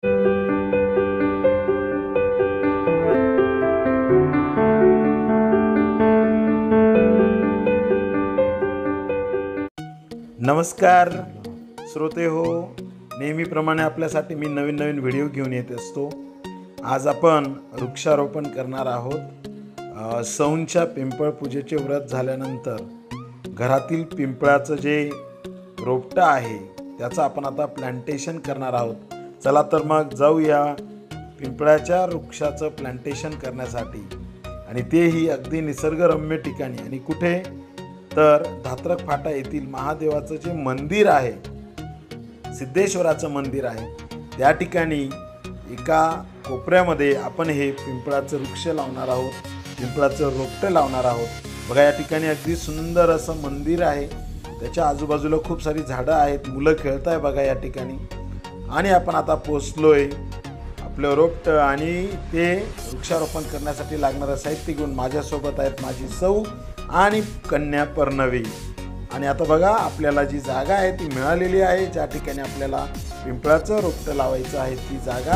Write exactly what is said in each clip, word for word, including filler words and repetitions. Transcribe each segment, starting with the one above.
नमस्कार श्रोते हो, नेहमीप्रमाणे आपल्यासाठी मी नवीन नवीन व्हिडिओ घेऊन येत असतो। आज आपण वृक्षारोपण करणार आहोत। सौंच्या पिंपळ पूजेचे व्रत झाल्यानंतर घरातील पिंपळाचं जे रोपटं आहे त्याचं आपण आता प्लांटेशन करणार आहोत। चला तर मग जाऊया पिंपळाच्या वृक्षाचं प्लांटेशन करण्यासाठी, आणि तेही अगदी निसर्गरम्य ठिकाणी। आणि कुठे तर धात्रक फाटा येथील महादेवाचं जे मंदिर आहे, सिद्धेश्वराचं मंदिर आहे, त्या ठिकाणी एका कोपऱ्यामध्ये आपण हे पिंपळाचं वृक्ष लावणार आहोत, पिंपळाचं रोपटं लावणार आहोत। बघा, या ठिकाणी अगदी सुंदर असं मंदिर आहे, त्याच्या आजूबाजूला खूप सारी झाडं आहेत, मुलं खेळत आहे बघा या ठिकाणी। आणि आपण आता पोचलोय आपलं रोपटं, आणि ते वृक्षारोपण करण्यासाठी लागणारं साहित्य घेऊन माझ्यासोबत आहेत माझी सौ आणि कन्या पर्णवी। आणि आता बघा, आपल्याला जी जागा आहे ती मिळालेली आहे, ज्या ठिकाणी आपल्याला पिंपळाचं रोपटं लावायचं आहे ती जागा।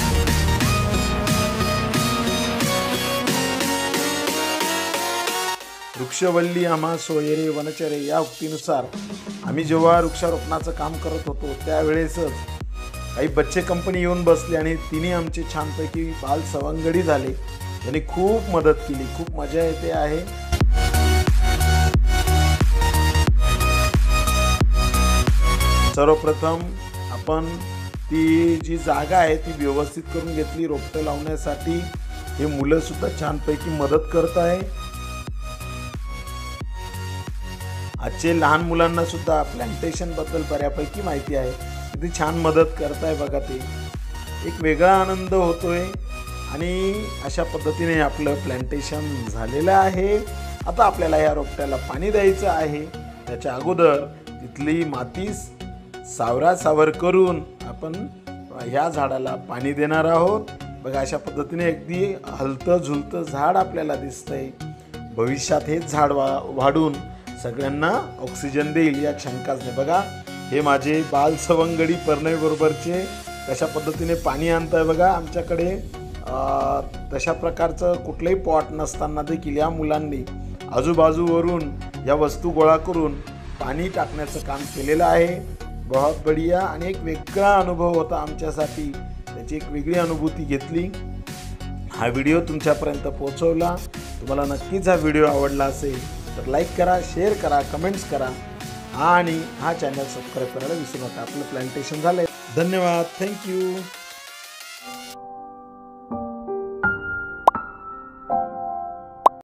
वृक्षवल्ली आम्हा सोयरे वनचरे या उक्तीनुसार आम्ही जेव्हा वृक्षारोपणाचं काम करत होतो त्यावेळेसच काही बच्चे कंपनी येऊन बसले आणि तिने आमचे छानपैकी बाल सवंगडी झाले, त्यांनी खूप मदत केली, खूप मजा येते आहे। सर्वप्रथम आपण ती जी जागा आहे ती व्यवस्थित करून घेतली रोपटं लावण्यासाठी। हे मुलं सुद्धा छानपैकी मदत करत आहे। आजचे लहान मुलांना सुद्धा प्लांटेशन बद्दल बऱ्यापैकी माहिती आहे, किती छान मदत करत आहे बघा। ते एक वेगळा आनंद होतोय, आणि अशा पद्धतीने आपलं प्लांटेशन झालेलं आहे। आता आपल्याला या रोपट्याला पाणी द्यायचं आहे, त्याच्या अगोदर तिथली माती सावरासावर करून आपण ह्या झाडाला पाणी देणार आहोत। बघा, अशा पद्धतीने अगदी हलतं झुलतं झाड आपल्याला दिसतंय। भविष्यात हे झाड वा वाढून सगळ्यांना ऑक्सिजन देईल या शंकाच नाही। बघा, हे माझे बाल सवंगडी पर्णवी बरोबरचे कशा पद्धतीने पाणी आणताय बघा। आमच्याकडे तशा प्रकारचं कुठलंही पॉट नसताना देखील या मुलांनी आजूबाजूवरून या वस्तू गोळा करून पाणी टाकण्याचं काम केलेलं आहे। बहुत बढिया, आणि एक वेगळा अनुभव होता आमच्यासाठी, त्याची एक वेगळी अनुभूती घेतली। हा व्हिडिओ तुमच्यापर्यंत पोहोचवला। तुम्हाला नक्कीच हा व्हिडिओ आवडला असेल तर लाईक करा, शेअर करा, कमेंट्स करा, आणि हा चॅनल सबस्क्राईब करायला विसरू नका। आपलं प्लांटेशन झालंय। धन्यवाद, थँक्यू।